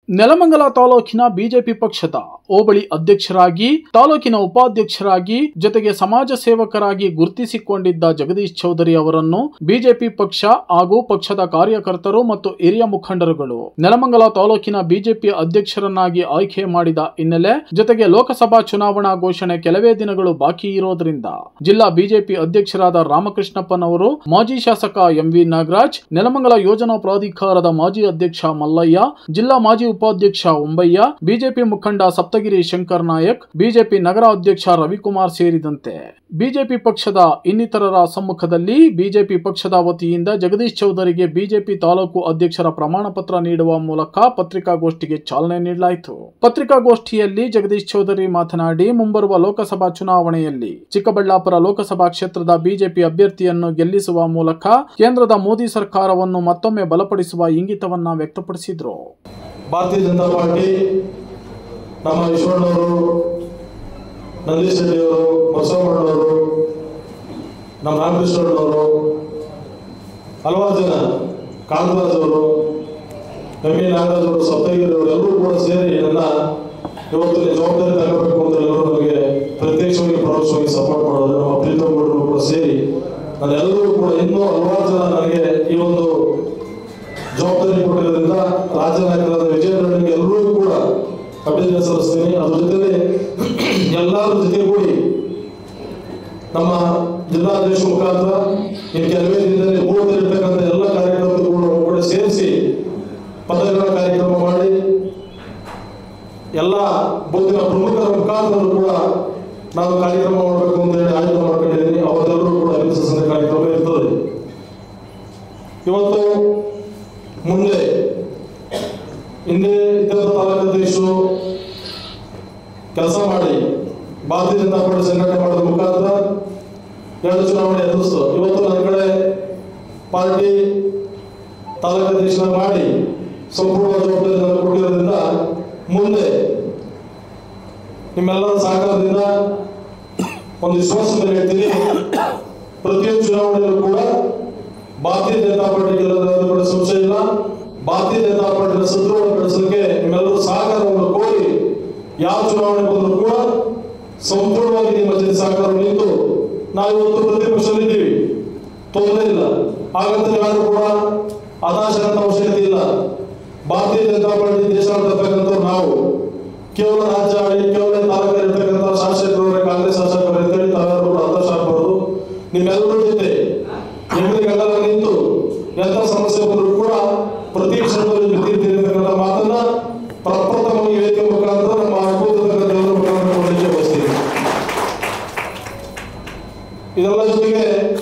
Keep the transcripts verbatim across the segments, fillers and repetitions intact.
ನೆಲಮಂಗಲ ತಾಲೂಕಿನ ಬಿಜೆಪಿ ಪಕ್ಷದ ಹೋಬಳಿ ಅಧ್ಯಕ್ಷರಾಗಿ, ತಾಲೂಕಿನ ಉಪಾಧ್ಯಕ್ಷರಾಗಿ, ಜೊತೆಗೆ ಸಮಾಜ ಸೇವಕರಾಗಿ ಗುರುತಿಸಿಕೊಂಡಿದ್ದ ಜಗದೀಶ್ ಚೌಧರಿ ಅವರನ್ನು ಬಿಜೆಪಿ ಪಕ್ಷ ಹಾಗೂ ಪಕ್ಷದ ಕಾರ್ಯಕರ್ತರು ಮತ್ತು ಹಿರಿಯ ಮುಖಂಡರುಗಳು ನೆಲಮಂಗಲ ತಾಲೂಕಿನ ಬಿಜೆಪಿ ಅಧ್ಯಕ್ಷರನ್ನಾಗಿ ಆಯ್ಕೆ ಮಾಡಿದ ಹಿನ್ನೆಲೆ, ಜೊತೆಗೆ ಲೋಕಸಭಾ ಚುನಾವಣಾ ಘೋಷಣೆ ಕೆಲವೇ ದಿನಗಳು ಬಾಕಿ ಇರೋದ್ರಿಂದ ಜಿಲ್ಲಾ ಬಿಜೆಪಿ ಅಧ್ಯಕ್ಷರಾದ ರಾಮಕೃಷ್ಣಪ್ಪನವರು, ಮಾಜಿ ಶಾಸಕ ಎಂ ವಿ ನಾಗರಾಜ್, ನೆಲಮಂಗಲ ಯೋಜನಾ ಪ್ರಾಧಿಕಾರದ ಮಾಜಿ ಅಧ್ಯಕ್ಷ ಮಲ್ಲಯ್ಯ, ಜಿಲ್ಲಾ ಮಾಜಿ ಉಪಾಧ್ಯಕ್ಷ ಒಂಬಯ್ಯ, ಬಿಜೆಪಿ ಮುಖಂಡ ಸಪ್ತಗಿರಿ ಶಂಕರ್ ನಾಯಕ್, ಬಿಜೆಪಿ ನಗರ ಅಧ್ಯಕ್ಷ ರವಿಕುಮಾರ್ ಸೇರಿದಂತೆ ಬಿಜೆಪಿ ಪಕ್ಷದ ಇನ್ನಿತರರ ಸಮ್ಮುಖದಲ್ಲಿ ಬಿಜೆಪಿ ಪಕ್ಷದ ವತಿಯಿಂದ ಜಗದೀಶ್ ಚೌಧರಿಗೆ ಬಿಜೆಪಿ ತಾಲೂಕು ಅಧ್ಯಕ್ಷರ ಪ್ರಮಾಣ ಪತ್ರ ನೀಡುವ ಮೂಲಕ ಪತ್ರಿಕಾಗೋಷ್ಠಿಗೆ ಚಾಲನೆ ನೀಡಲಾಯಿತು. ಪತ್ರಿಕಾಗೋಷ್ಠಿಯಲ್ಲಿ ಜಗದೀಶ್ ಚೌಧರಿ ಮಾತನಾಡಿ, ಮುಂಬರುವ ಲೋಕಸಭಾ ಚುನಾವಣೆಯಲ್ಲಿ ಚಿಕ್ಕಬಳ್ಳಾಪುರ ಲೋಕಸಭಾ ಕ್ಷೇತ್ರದ ಬಿಜೆಪಿ ಅಭ್ಯರ್ಥಿಯನ್ನು ಗೆಲ್ಲಿಸುವ ಮೂಲಕ ಕೇಂದ್ರದ ಮೋದಿ ಸರ್ಕಾರವನ್ನು ಮತ್ತೊಮ್ಮೆ ಬಲಪಡಿಸುವ ಇಂಗಿತವನ್ನ ವ್ಯಕ್ತಪಡಿಸಿದರು. ಭಾರತೀಯ ಜನತಾ ಪಾರ್ಟಿ ನಮ್ಮ ಈಶ್ವರನವರು, ನಂದೀಶ್ ರೆಡ್ಡಿಯವರು, ಬಸವಣ್ಣವರು, ನಮ್ಮ ರಾಮಕೃಷ್ಣವರು, ಹಲವಾರು ಜನ, ಕಾಂತರಾಜ್ ಅವರು, ಎಂ ವಿ ನಾಗರಾಜ್ ಅವರು, ಸಪ್ತಗಿರಿ ಅವರು ಎಲ್ಲರೂ ಕೂಡ ಸೇರಿ ನನ್ನ ಇವತ್ತು ಜವಾಬ್ದಾರಿ ತಗೋಬೇಕು ಅಂತ ಎಲ್ಲರೂ ನನಗೆ ಪ್ರತ್ಯಕ್ಷವಾಗಿ ಪರೋಕ್ಷವಾಗಿ ಸಪೋರ್ಟ್ ಮಾಡೋದು. ನಮ್ಮ ಪ್ರೀತಮ್ ಗೌಡರು ಕೂಡ ಸೇರಿ ನಾನೆಲ್ಲರೂ ಕೂಡ ಇನ್ನೂ ಹಲವಾರು ಜನ ನನಗೆ ಈ ಒಂದು ಜವಾಬ್ದಾರಿ ಕೊಟ್ಟಿರೋದ್ರಿಂದ ರಾಜ್ಯ ನಾಯಕರಾದ ವಿಜಯೇಂದ್ರನಿಗೆ ಎಲ್ಲರಿಗೂ ಕೂಡ ಅಭಿನಂದನೆ ಸಲ್ಲಿಸ್ತೀನಿ. ಅದ್ರ ಜೊತೆಗೆ ಎಲ್ಲರ ಜೊತೆಗೂಡಿ ನಮ್ಮ ಜಿಲ್ಲಾಧ್ಯಕ್ಷ ಮುಖಾಂತರ ಇನ್ನು ಕೆಲವೇ ದಿನದಲ್ಲಿ ಬೂತಲ್ಲಿರ್ತಕ್ಕಂಥ ಎಲ್ಲ ಕಾರ್ಯಕ್ರಮಗಳು ಕೂಡ ಸೇರಿಸಿ ಪದಗಳ ಕಾರ್ಯಕ್ರಮ ಮಾಡಿ ಎಲ್ಲ ಬೂತಿನ ಪ್ರಮುಖರ ಮುಖಾಂತರ ಕೂಡ ನಾವು ಕಾರ್ಯಕ್ರಮ ಮಾಡಬೇಕು ಅಂತ ಹೇಳಿ ಆಯೋಜನೆ ಮಾಡ್ಕೊಂಡಿದ್ದೀನಿ. ಅವರೆಲ್ಲರೂ ಕೂಡ ಅಭಿನಂದಿಸಿದ ಕಾರ್ಯಕ್ರಮ ಇರ್ತದೆ. ಇವತ್ತು ಮುಂದೆ ಹಿಂದೆ ಇತರ ತಾಲೂಕಾಧ್ಯಕ್ಷರು ಕೆಲಸ ಮಾಡಿ ಭಾರತೀಯ ಜನತಾ ಪಾರ್ಟಿ ಸಂಘಟನೆ ಮಾಡೋದ್ರ ಮುಖಾಂತರ ಎರಡು ಚುನಾವಣೆ ಎದುರಿಸ್ತು. ಇವತ್ತು ನನ್ನ ಕಡೆ ಪಾರ್ಟಿ ತಾಲೂಕಾಧ್ಯಕ್ಷರ ಮಾಡಿ ಸಂಪೂರ್ಣ ಜವಾಬ್ದಾರಿ ನನಗೆ ಕೊಟ್ಟಿರೋದ್ರಿಂದ ಮುಂದೆ ನಿಮ್ಮೆಲ್ಲರ ಸಹಕಾರದಿಂದ ಒಂದು ವಿಶ್ವಾಸ ಮೇಲೆ ಹೇಳ್ತೀನಿ, ಪ್ರತಿಯೊಂದು ಚುನಾವಣೆಯಲ್ಲೂ ಕೂಡ ಭಾರತೀಯ ಜನತಾ ಪಾರ್ಟಿ ಗೆಲ್ಲೋದು ಕೂಡ ಸಂಶಯ ಇಲ್ಲ. ಭಾರತೀಯ ಜನತಾ ಪಾರ್ಟಿಯ ಸದೃಢಗೊಳಿಸಲಿಕ್ಕೆ ನಿಮ್ಮೆಲ್ಲರೂ ಸಹಕಾರವನ್ನು ಕೋರಿ ಯಾವ ಚುನಾವಣೆ ಬಂದರೂ ಕೂಡ ಸಂಪೂರ್ಣವಾಗಿ ನಿಮ್ಮ ಜೊತೆ ಸಹಕಾರ ನಿಂತು ನಾವು ಇವತ್ತು ಪ್ರತಿಪಕ್ಷದಲ್ಲಿದ್ದೀವಿ, ತೊಂದರೆ ಇಲ್ಲ. ಹಾಗಂತ ಯಾರು ಕೂಡ ಹತಾಶೆಂತ ಅವಶ್ಯಕತೆ ಇಲ್ಲ. ಭಾರತೀಯ ಜನತಾ ಪಾರ್ಟಿ ದೇಶಾಡಳಿತಕ್ಕಂಥವ್ರು ನಾವು ಕೇವಲ ರಾಜ್ಯ ಆಡಿ ಕೇವಲ ತಾಲೂಕಲ್ಲಿರ್ತಕ್ಕಂಥ ಶಾಸಕರವರೇ ಕಾಂಗ್ರೆಸ್ ಶಾಸಕರು ಅಂತೇಳಿ ತಾವೆಲ್ಲರೂ ಕೂಡ ಹತಾಶ ಆಗಬಾರದು. ನಿಮ್ಮೆಲ್ಲರ ಜೊತೆ ಎಲ್ಲಿಗೆಲ್ಲ ನಿಂತು ಎಂಥ ಸಮಸ್ಯೆ ಬಂದರೂ ಕೂಡ ಪ್ರತಿ ಕ್ಷಣದಲ್ಲಿ ಬಿದ್ದಿರ್ತಕ್ಕಂಥ ಮಾತನ್ನ ಪ್ರಪ್ರಥಮವಾಗಿ ವೇದಿಕೆ ಮುಖಾಂತರ ನಮ್ಮ ಅನುಭವದ ಮುಖಾಂತರ ಬಯಸ್ತೀವಿ. ಇದೆಲ್ಲ ಜೊತೆಗೆ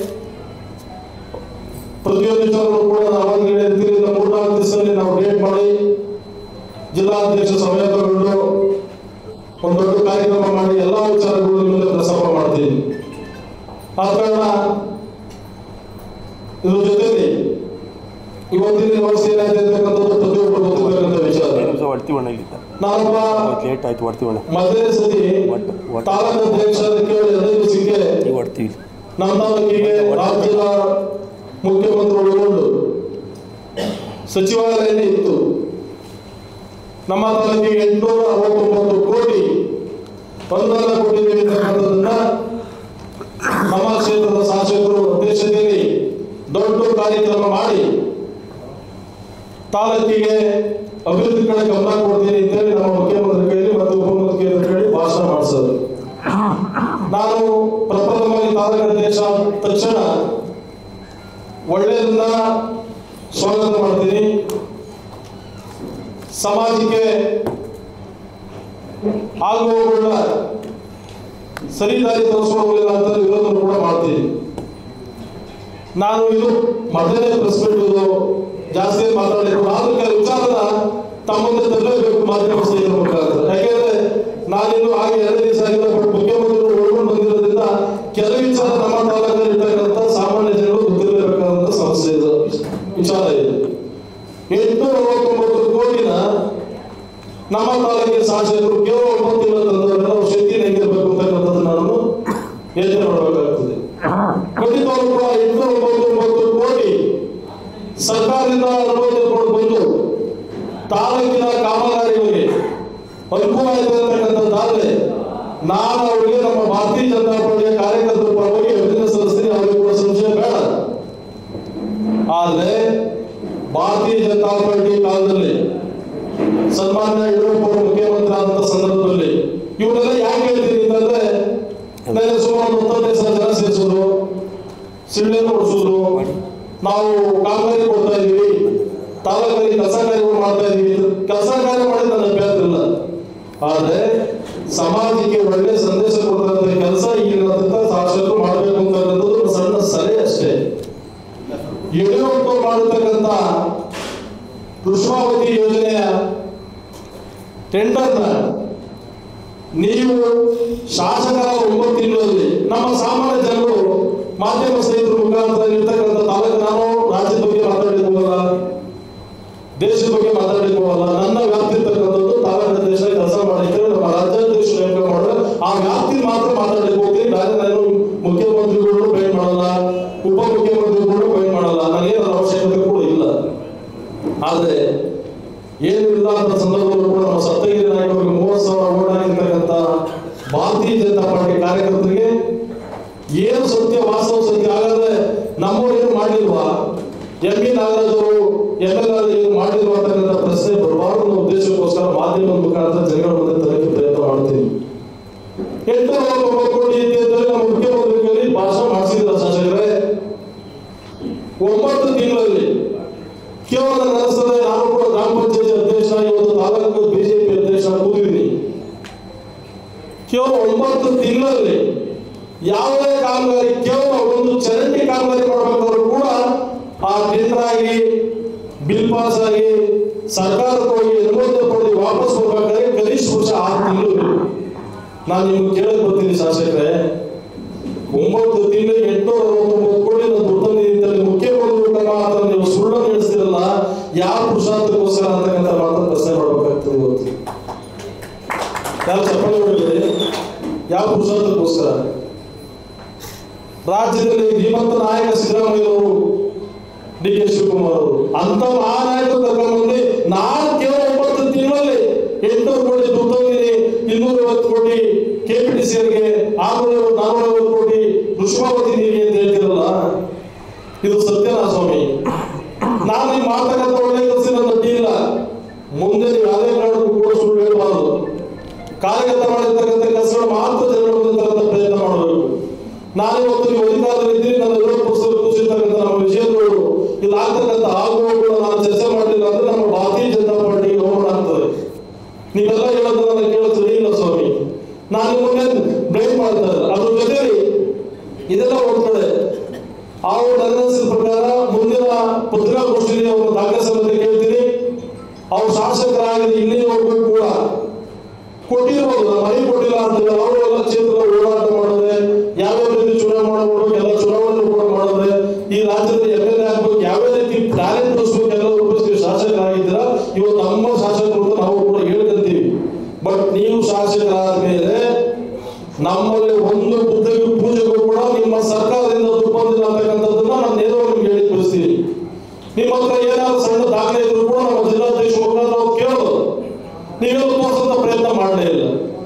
ಪ್ರತಿಯೊಂದು ವಿಚಾರಗಳು ಕೂಡ ನಾವು ಹೇಳ್ತೀವಿ. ಮೂರ್ನಾಲ್ಕು ದಿವಸದಲ್ಲಿ ನಾವು ಡೇಟ್ ಮಾಡಿ ಜಿಲ್ಲಾಧ್ಯಕ್ಷ ಸಮಯ ತಗೊಂಡು ಒಂದು ದೊಡ್ಡ ಕಾರ್ಯಕ್ರಮ ಮಾಡಿ ಎಲ್ಲಾ ವಿಚಾರಗಳು ಮುಂದೆ ಪ್ರಸ್ತಾಪ ಮಾಡ್ತೀವಿ. ಆದ ಕಾರಣ ಇದ್ರ ಜೊತೆಲಿ ಇವತ್ತಿನ ವ್ಯವಸ್ಥೆ ಏನಾಗಿರ್ತಕ್ಕಂಥದ್ದು ಪ್ರತಿಯೊಬ್ಬರು ಗೊತ್ತಿರ್ತಕ್ಕಂಥ ವಿಚಾರ. ನಾನೊಬ್ಬ ಮೊದಲನೇ ಸತಿ ತಾಲೂಕು ಅಧ್ಯಕ್ಷ ಕೇಳಿ ಹದಿನೈದು ದಿವಸಕ್ಕೆ ನಮ್ಮ ತಾಲೂಕಿಗೆ ರಾಜ್ಯದ ಮುಖ್ಯಮಂತ್ರಿ ಒಳಗೊಂಡು ಸಚಿವಾಲಯ ಇತ್ತು. ನಮ್ಮ ತಾಲೂಕಿಗೆ ಎಂಟುನೂರ ಅರವತ್ತೊಂಬತ್ತು ಕೋಟಿ ಅನುದಾನ ಕೊಟ್ಟಿದ್ದೇವೆ ಅಂತಕ್ಕಂಥದ್ದನ್ನ ನಮ್ಮ ಕ್ಷೇತ್ರದ ಶಾಸಕರು ಅಧ್ಯಕ್ಷತೆಯಲ್ಲಿ ದೊಡ್ಡ ಕಾರ್ಯಕ್ರಮ ಮಾಡಿ ತಾಲೂಕಿಗೆ ಅಭಿವೃದ್ಧಿ ಕಡೆ ಗಮನ ಕೊಡ್ತೀನಿ ಅಂತೇಳಿ ನಮ್ಮ ಮುಖ್ಯಮಂತ್ರಿ ಕೈಲಿ ಮತ್ತು ಉಪಮುಖ್ಯಮಂತ್ರಿ ಕೈಲಿ ಭಾಷಣ ಮಾಡಿಸೋದು. ನಾನು ಪ್ರಪ್ರಥಮವಾಗಿ ತಾಲೂಕು ಅಧ್ಯಕ್ಷ ತಕ್ಷಣ ಒಳ್ಳೆಯದನ್ನ ಸ್ವಾಗತ ಮಾಡ್ತೀನಿ. ಸಮಾಜಕ್ಕೆ ಆಗುವವುಗಳ ಸರಿ ದಾರಿ ತೋರಿಸುವುದಿಲ್ಲ ಅಂತ ವಿರೋಧ ಕೂಡ ಮಾಡ್ತೀನಿ. ನಾನು ಇದು ಮೊದಲನೇ ಪ್ರೆಸ್ ಮೀಟ್ ಜಾಸ್ತಿ ಮಾತಾಡಿದ್ರು, ಆದ್ರೂ ಕೆಲವು ವಿಚಾರನ ತಮ್ಮಂತೆ ತರಲೇಬೇಕು ಮಾಧ್ಯಮ ಸ್ನೇಹಿತರ ಮುಖಾಂತರ. ಯಾಕೆಂದ್ರೆ ನಾನಿನ್ನು ಹಾಗೆ ಎರಡು ದಿವಸ ಆಗಿಲ್ಲ, ಬಟ್ ಮುಖ್ಯಮಂತ್ರಿಗಳು ಒಳಗೊಂಡು ಬಂದಿರೋದ್ರಿಂದ ಕೆಲವು ವಿಚಾರ ನಮ್ಮ ತಾಲೂಕಲ್ಲಿ ಇರ್ತಕ್ಕಂಥ ಸಾಮಾನ್ಯ ಜನರು ಗೊತ್ತಿರಬೇಕಾದಂತ ಸಮಸ್ಯೆ ವಿಚಾರ ಇದೆ. ಎಂಟುನೂರ ಅರವತ್ತೊಂಬತ್ತು ಕೋಟಿನ ನಮ್ಮ ತಾಲೂಕಿನ ಶಾಸಕರು ಕೇವಲ ಒಂಬತ್ತು ತಿಂಗಳ ತಂದವರೆಲ್ಲ ಶಕ್ತಿ ಹೆಂಗಿರ್ಬೇಕು ಅಂತಕ್ಕಂಥದ್ದು ನಾನು ಯೋಚನೆ ಮಾಡಬೇಕಾಗ್ತದೆ. ಖಂಡಿತವಾಗ್ಲೂ ಕೂಡ ಎಂಟುನೂರ ಒಂಬತ್ತೊಂಬತ್ತು ಕೋಟಿ ಸರ್ಕಾರದಿಂದ ಅನುಮತಿ ಬಂದು ತಾಲೂಕಿನ ಕಾಮಗಾರಿ ನಾನು ಅವರಿಗೆ ನಮ್ಮ ಭಾರತೀಯ ಜನತಾ ಪಾರ್ಟಿಯ ಕಾರ್ಯಕರ್ತರ ಪರವಾಗಿ ಅಭಿನಂದನೆ ಸಲ್ಲಿಸ್ತೀನಿ, ಅವರಿಗೆ ಕೂಡ ಸಂಶಯ ಬೇಡ. ಆದ್ರೆ ಭಾರತೀಯ ಜನತಾ ಪಾರ್ಟಿ ಕಾಲದಲ್ಲಿ ಸನ್ಮಾನ್ಯ ಯಡಿಯೂರಪ್ಪ ಮುಖ್ಯಮಂತ್ರಿ ಆದಂತ ಸಂದರ್ಭದಲ್ಲಿ ಇವರೆಲ್ಲ ಯಾಕೆ ಹೇಳ್ತೀನಿ ಅಂತಂದ್ರೆ, ನನಗೆ ಸುಮಾರು ಹತ್ತೈದು ಸಾವಿರ ಜನ ಸೇರಿಸೋದು, ಸಿಲಿಂಡರ್ ಓಡಿಸೋದು, ನಾವು ಕಾಮಗಾರಿ ಕೊಡ್ತಾ ಇದೀವಿ, ತಾಲೂಕಲ್ಲಿ ಕೆಲಸ ಕಾರ್ಯಗಳು ಮಾಡ್ತಾ ಇದೀವಿ, ಕೆಲಸ ಕಾರ್ಯ ಮಾಡಿದ ನನ್ನ ಅಭ್ಯಂತರ ಇಲ್ಲ. ಆದ್ರೆ ಸಮಾಜಕ್ಕೆ ಒಳ್ಳೆ ಸಂದೇಶ ಕೊಡ್ತಕ್ಕಂಥ ಕೆಲಸ ಈಗಿನ ಶಾಸಕರು ಮಾಡಬೇಕು ಅಂತ ಒಂದು ಸಣ್ಣ ಸಲಹೆ ಅಷ್ಟೇ. ಯಡಿಯೂರಪ್ಪ ಮಾಡತಕ್ಕಂಥ ಕೃಷ್ಣಾವತಿ ಯೋಜನೆಯ ಟೆಂಡರ್ನ ನೀವು ಶಾಸಕರ ಒಂಬತ್ತು ತಿಂಗಳಲ್ಲಿ ನಮ್ಮ ಸಾಮಾನ್ಯ ಜನರು ಮಾಧ್ಯಮ ಸ್ನೇಹಿತರ ಮುಖಾಂತರ ಇರ್ತಕ್ಕಂಥ ತಾಲೂಕು, ನಾನು ರಾಜ್ಯದ ಬಗ್ಗೆ ಮಾತಾಡಲಿಕ್ಕೆ ಹೋಗಲ್ಲ, ದೇಶದ ಬಗ್ಗೆ ಮಾತಾಡಲಿಕ್ಕೆ ಹೋಗಲ್ಲ, ನನ್ನ ವ್ಯಾಪ್ತಿ ಇರ್ತಕ್ಕಂಥದ್ದು ತಾಲೂಕಿನ ದೇಶ ಕೆಲಸ ಮಾಡಲಿಕ್ಕೆ ನಮ್ಮ ರಾಜ್ಯಾಧ್ಯಕ್ಷ ನೇಮಕ ಮಾಡಿದ್ರೆ ಆ ವ್ಯಾಪ್ತಿ ಮಾತ್ರ ಮಾತಾಡಲಿಕ್ಕೆ ಹೋಗ್ತೀನಿ. ಬೇರೆ ನಾನು ಮುಖ್ಯಮಂತ್ರಿಗಳು ಭೇಟಿ ಮಾಡಲ್ಲ, ಉಪ ಮುಖ್ಯಮಂತ್ರಿಗಳು ಭೇಟಿ ಮಾಡಲ್ಲ, ನನಗೇನು ಅವಶ್ಯಕತೆ ಕೂಡ ಇಲ್ಲ. ಆದ್ರೆ ಏನಿಲ್ಲ ಅಂತ ಸಂದರ್ಭದಲ್ಲೂ ಕೂಡ ನಮ್ಮ ಸಪ್ತಗಿರಿ ನಾಯಕರಿಗೆ ಮೂವತ್ತು ಸಾವಿರ ಓಟ್ ಹಾಕಿರ್ತಕ್ಕಂಥ ಭಾರತೀಯ ಜನತಾ ಪಾರ್ಟಿ ಕಾರ್ಯಕರ್ತರಿಗೆ ಏನು ಸತ್ಯ ವಾಸ್ತವ ಸತ್ಯ ಆಗದೆ ನಮ್ಮವ್ರು ಏನು ಮಾಡಿಲ್ವಾ, ಎಂ ಪಿ ನಾಗರಾಜ್ ಅವರು ಎಂ ಎಲ್ ಆರ್ ಏನು ಮಾಡಿಲ್ವಾ ಅಂತಕ್ಕಂಥ ಪ್ರಶ್ನೆ ಬರಬಾರದು ಅನ್ನೋ ಉದ್ದೇಶಕ್ಕೋಸ್ಕರ ಮಾಧ್ಯಮದ ಮುಖಾಂತರ ಜನಗಳ ಮುಂದೆ ತರಕ್ಕೆ ಪ್ರಯತ್ನ ಮಾಡ್ತೀವಿ. ಎಂಟು ಕೋಟಿ ನಮ್ಮ ಮುಖ್ಯಮಂತ್ರಿಗಳಲ್ಲಿ ಭಾಷಣ ಮಾಡಿಸಿದ್ರ ಶಾಸಕರೇ, ಒಂಬತ್ತು ತಿಂಗಳಲ್ಲಿ ಕೇವಲ ನಡೆಸದೆ ನಾನು ಕೂಡ ಗ್ರಾಮ ಪಂಚಾಯತ್ ಅಧ್ಯಕ್ಷ, ಇವತ್ತು ತಾಲೂಕು ಬಿಜೆಪಿ ಅಧ್ಯಕ್ಷ ಕೂತಿದ್ದೀನಿ. ಕೇವಲ ಒಂಬತ್ತು ತಿಂಗಳಲ್ಲಿ ಯಾವುದೇ ಕಾಮಗಾರಿ, ಕೇವಲ ಒಂದು ಚರಂಡಿ ಕಾಮಗಾರಿ ಮಾಡಬೇಕಾದ್ರೂ ಕೂಡ ಆ ಟೆಂಡರ್ ಆಗಿ ಬಿಲ್ ಪಾಸ್ ಆಗಿ ಸರ್ಕಾರಕ್ಕೆ ಹೋಗಿ ಅನುಮೋದನೆ ಪಡೆದು ವಾಪಸ್ ಬರ್ಬೇಕಾದ್ರೆ ಕನಿಷ್ಠ ವರ್ಷ ಆರು ತಿಂಗಳು. ನಾನು ನಿಮ್ಗೆ ಕೇಳಕ್ ಬರ್ತೀನಿ ಶಾಸಕರೇ, ಒಂಬತ್ತು ತಿಂಗಳಿಗೆ ಎಂಟುನೂರ ಅರವತ್ತೊಂಬತ್ತು ಕೋಟಿ ದುಡ್ಡು ಮುಖ್ಯಮಂತ್ರಿ ಮಾತ್ರ ನೀವು ಸುಳ್ಳು ನಡೆಸ್ತಿರಲ್ಲ, ಯಾವ ಪುರುಷಾರ್ಥಕ್ಕೋಸ್ಕರ ಅಂತಕ್ಕಂಥ ಮಾತ್ರ ಪ್ರಶ್ನೆ ಮಾಡ್ಬೇಕಾಗ್ತದೆ. ಇವತ್ತು ಯಾವ ಚಪ್ಪಲಿ ಹೊಡಿದ್ರೆ ಯಾವ ಪುರುಷಾರ್ಥಕ್ಕೋಸ್ಕರ? ರಾಜ್ಯದಲ್ಲಿ ಧೀಮಂತ ನಾಯಕ ಸಿದ್ದರಾಮಯ್ಯವರು, ಡಿ ಕೆ ಶಿವಕುಮಾರ್ ಅವರು ಅಂತ ಮಹಾನಾಯಕರು ಕರ್ಕೊಂಡ್ಬಂದು ನಾನು ಕೇವಲ ಒಂಬತ್ತು ತಿಂಗಳಲ್ಲಿ ಎಂಟುನೂರು ಕೋಟಿ ದುಡ್ಡು ಇನ್ನೂರ ಐವತ್ತು ಕೋಟಿ ಕೆಪಿಟಿಸಿಯವರಿಗೆ, ಆರುನೂರ ನಾನೂರ ಐವತ್ತು ಕೋಟಿ ಕೃಷ್ಣಾವತಿ ನೀರಿಗೆ ಅಂತ ಹೇಳ್ತಿರಲ್ಲ, ಇದು ಸತ್ಯನಾ ಸ್ವಾಮಿ? ನಾನು ಈ ಮಾತಕ್ಕಂಥ ಒಳ್ಳೆ ಕೆಲಸ ನನ್ನ ಅಡ್ಡಿ ಇಲ್ಲ, ಮುಂದೆ ನೀವು ಯಾವುದೇ ಕಾರಣಕ್ಕೂ ಕೂಡ ಸುಳ್ಳು ಹೇಳಬಾರದು. ಕಾರ್ಯಗತ ಮಾಡಿರ್ತಕ್ಕಂಥ ಕೆಲಸಗಳು ಮಾತ್ರ ಜನಗಳ ಮುಂದೆ ತರಂತ ಪ್ರಯತ್ನ ಮಾಡಬೇಕು. ನಾನಿವತ್ತು ನೀವು ಅಧಿಕಾರದಲ್ಲಿ ಇದ್ದೀನಿ, ನನ್ನ ವಿರೋಧ ಪಕ್ಷದಲ್ಲಿ ಕೂಸಿರ್ತಕ್ಕಂಥ ನಮ್ಮ ವಿಷಯಗಳು ಇಲ್ಲಿ ಆಗ್ತಕ್ಕಂಥ ಆಗುವಗಳು ನಾನು ಚರ್ಚೆ ಮಾಡಲಿಲ್ಲ ಅಂದ್ರೆ ನಮ್ಮ ಭಾರತೀಯ ಜನತಾ ಪಾರ್ಟಿಗೆ ಅವಮಾನ ಆಗ್ತದೆ. ನೀವೆಲ್ಲ ಹೇಳೋದನ್ನ ನಾನು ಕೇಳೋದು ಸರಿ ಇಲ್ಲ ಸ್ವಾಮಿ. ನಾನು ನಿಮ್ಮನ್ನೇ ಬ್ಲೇಮ್ ಮಾಡ್ತಾ ಇಲ್ಲ. ಅದ್ರ ಜೊತೆಲಿ ಇದೆಲ್ಲ ಹೋಗ್ತದೆ. ಅವ್ರ ಅನುಸರಿಸಿದ ಪ್ರಕಾರ ಮುಂದಿನ ಪತ್ರಿಕಾಗೋಷ್ಠಿಯಲ್ಲಿ ಅವರು ದಾಖಲೆ ಸಮಿತಿ ಕೇಳ್ತೀನಿ. ಅವ್ರು ಶಾಸಕರಾಗಿ ಇಲ್ಲಿವರೆಗೂ ಕೂಡ ಕೊಟ್ಟಿರ್ಬೋದು, ಮನೆ ಕೊಟ್ಟಿಲ್ಲ ಅಂತಿಲ್ಲ, ಅವರೆಲ್ಲ ಕ್ಷೇತ್ರ ಹೋರಾಟ ಮಾಡಿದ್ರೆ ಯಾವ್ಯಾವ ರೀತಿ ಚುನಾವಣೆ ಮಾಡಬೇಕು, ಎಲ್ಲ ಚುನಾವಣೆ ಕೂಡ ಮಾಡಿದ್ರೆ ಈ ರಾಜ್ಯದಲ್ಲಿ ಎಂ ಎಲ್ ಎ ಆಗ್ಬೇಕು, ಯಾವ ರೀತಿ ಟ್ಯಾಲೆಂಟ್ ತೋರಿಸ್ಬೇಕು ಎಲ್ಲ ರೂಪಿಸ್ತೀವಿ. ಶಾಸಕರಾಗಿದ್ದೀರಾ, ಇವತ್ತು ನಮ್ಮ ಶಾಸಕರು ನಾವು ಕೂಡ ಹೇಳ್ಕೊಂತೀವಿ. ಬಟ್ ನೀವು ಶಾಸಕರಾದ ಮೇಲೆ ನಮ್ಮಲ್ಲಿ ಒಂದು ಬುದ್ಧಿಗೆ ಪೂಜೆಗೂ ಕೂಡ ನಿಮ್ಮ ಸರ್ಕಾರದಿಂದ ದುರ್ಬಂಧಿಲ್ಲ ಅಂತಕ್ಕಂಥದ್ದನ್ನ ನಾನು ನೇರವಾಗಿ ನಿಮ್ಗೆ ಹೇಳಿ ತಿಳಿಸ್ತೀನಿ. ನಿಮ್ಮ ಹತ್ರ ಏನಾದ್ರು ಸಣ್ಣ ದಾಖಲೆ ಇದ್ರು ಕೂಡ ನಮ್ಮ ಜಿಲ್ಲಾಧ್ಯಕ್ಷ ಮುಖಾಂತರ ನಾವು ಕೇಳೋದು, ನೀವೆಲ್ಲ ತೋರಿಸಂತ ಪ್ರಯತ್ನ ಮಾಡಲೇ ಇಲ್ಲ.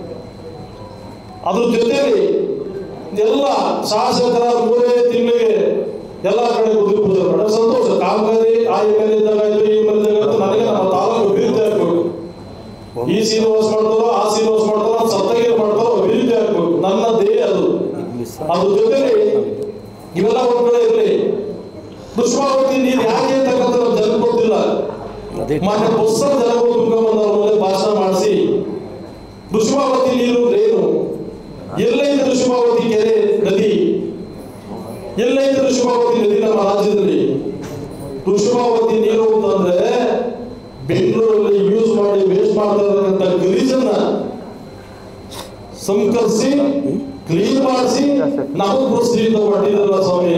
ಅದ್ರ ಜೊತೆಲಿ ಎಲ್ಲ ಶಾಸಕರ ಮೂರೇ ತಿಂಗಳಿಗೆ ಎಲ್ಲಾ ಕಡೆ ಬುದ್ಧಿ ಪೂಜೆ ಮಾಡ ಸಂತೋಷ. ಕಾಮಗಾರಿ ಆ ಎಮ್ ಎಲ್ ಇದ್ದಾಗ ಈ ಎಮ್ ಎಲ್ ಇದ್ದಾಗ ನನಗೆ ನಮ್ಮ ತಾಲೂಕು ಅಭಿವೃದ್ಧಿ ಆಗ್ಬೇಕು. ಈ ಶ್ರೀನಿವಾಸ ಮಾಡ್ತಾರೋ ಆ ಶ್ರೀನಿವಾಸ ಮಾಡ್ತಾರೋ ಸಪ್ತಗಿರಿ ಮಾಡ್ತಾರೋ ಅಭಿವೃದ್ಧಿ ಆಗ್ಬೇಕು, ನನ್ನ ಧ್ಯೇಯ ಅದು. ಅದ್ರ ಜೊತೆಲಿ ಇವೆಲ್ಲ ಒಂದ್ ಕಡೆ ಇರಲಿ. ಕೃಷ್ಣಾವತಿ ನೀರು ಯಾಕೆ ಅಂತಕ್ಕಂಥ ನಮ್ಗೆ ಜನ ಗೊತ್ತಿಲ್ಲ. ಮಾನ್ಯ ಪುಸ್ತಕ ಜನಗಳು ತುಂಗಭದ್ರಾ ಮೇಲೆ ಭಾಷಣ ಮಾಡಿಸಿ ಕೃಷ್ಣಾವತಿ ನೀರು ಏನು, ಎಲ್ಲೈತೆ ಕೃಷ್ಣಾವತಿ ಕೆರೆ ನದಿ, ಎಲ್ಲೈತೆ ಕೃಷ್ಣಾವತಿ ನದಿ ನಮ್ಮ ರಾಜ್ಯದಲ್ಲಿ? ಕೃಷ್ಣಾವತಿ ನೀರು ಅಂತಂದ್ರೆ ಬೆಂಗಳೂರಲ್ಲಿ ಯೂಸ್ ಮಾಡಿ ವೇಸ್ಟ್ ಮಾಡ್ತಾ ಇರತಕ್ಕಂಥ ಗಲೀಜನ್ನ ಸಂಕರಿಸಿ ಕ್ಲೀನ್ ಮಾಡಿಸಿ ನಾವು ಪರಿಸ್ಥಿತಿ ಮಾಡಿದ್ರಲ್ಲ ಸ್ವಾಮಿ.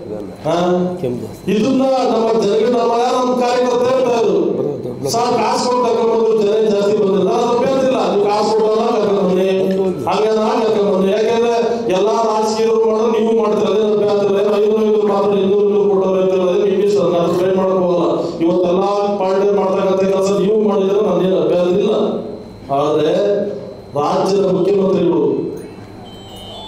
ಇದನ್ನ ನಮ್ಮ ಜನಗಳ ನಮ್ಮ ಕಾರ್ಯಕರ್ತ ಹೇಳ್ತಾ ಇದ್ರು, ಸರ್ ಕಾಸು ಕೊಟ್ಟು ಕರ್ಕೊಂಡ್ಬಂದ್ರು, ಜನ ಜಾಸ್ತಿ ಬಂದಿಲ್ಲ. ನಾನು ಅಭ್ಯಂತಿಲ್ಲ, ನೀವು ಕಾಸು ಕೊಟ್ಟಲ್ಲ ಕರ್ಕೊಂಡ್ಬನ್ನಿ, ಹಂಗೆ ನಾ ಕರ್ಕೊಂಡ್ಬನ್ನಿ. ಯಾಕೆಂದ್ರೆ ಎಲ್ಲಾ ರಾಜಕೀಯರು ಮಾಡೋದು ನೀವು ಮಾಡ್ತೀರ, ಅದೇ ಅಭ್ಯಂತರ. ಐನೂರು ಐನೂರು ಮಾತ್ರ ಇನ್ನೂರು ಇನ್ನೂರು ಕೊಟ್ಟವ್ರು ಅದೇ ಇಂಗ್ಲೀಷ್ ನಾನು ಟ್ರೈ ಮಾಡಕ್ ಹೋಗಲ್ಲ. ಇವತ್ತೆಲ್ಲಾ ಪಾರ್ಟಿ ಮಾಡ್ತಕ್ಕಂಥ ಕೆಲಸ ನೀವು ಮಾಡಿದ್ರೆ ನನ್ನೇನು ಅಭ್ಯಂತರ ಇಲ್ಲ. ಆದ್ರೆ ರಾಜ್ಯದ ಮುಖ್ಯಮಂತ್ರಿಗಳು